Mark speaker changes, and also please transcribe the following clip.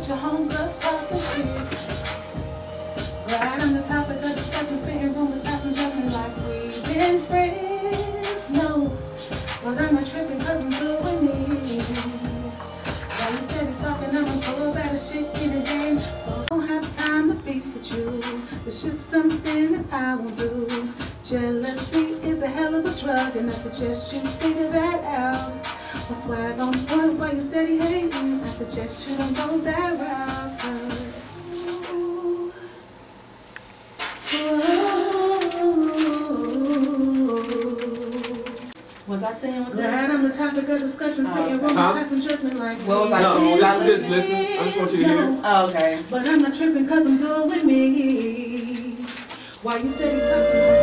Speaker 1: but your homegirls talking shit. Right on the topic of discussion, spitting rumors, passing judgment like we've been friends. No, but I'm not tripping cause I'm doing me. While you steady talking, I'm on tour about the shit in the game. I don't have time to beef with you. It's just something that I won't do. Jealousy is a hell of a drug, and I suggest you figure that out. What's swag on point while you steady hating? I suggest you don't go that route.
Speaker 2: Was I saying what
Speaker 1: Glad I'm the topic of discussion, spitting rumors, passing judgment like
Speaker 2: what was I
Speaker 3: No,
Speaker 2: saying?
Speaker 3: just listening. I just want you to hear.
Speaker 2: Oh, okay.
Speaker 1: But I'm not tripping cause I'm doing me. Why you steady talking?